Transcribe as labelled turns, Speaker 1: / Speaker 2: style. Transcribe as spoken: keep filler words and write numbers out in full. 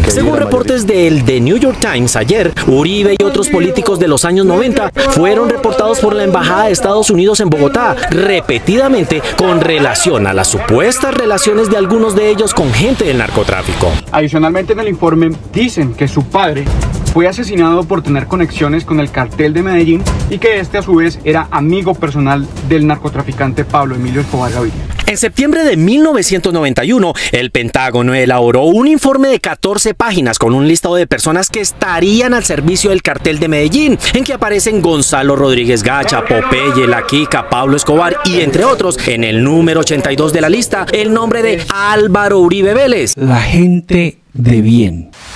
Speaker 1: Según reportes del The New York Times ayer, Uribe y otros políticos de los años noventa fueron reportados por la Embajada de Estados Unidos en Bogotá repetidamente con relación a las supuestas relaciones de algunos de ellos con gente del narcotráfico.
Speaker 2: Adicionalmente, en el informe dicen que su padre fue asesinado por tener conexiones con el cartel de Medellín y que este a su vez era amigo personal del narcotraficante Pablo Emilio Escobar Gaviria.
Speaker 1: En septiembre de mil novecientos noventa y uno, el Pentágono elaboró un informe de catorce páginas con un listado de personas que estarían al servicio del cartel de Medellín, en que aparecen Gonzalo Rodríguez Gacha, Popeye, La Quica, Pablo Escobar y entre otros. En el número ochenta y dos de la lista, el nombre de Álvaro Uribe Vélez.
Speaker 3: La gente de bien.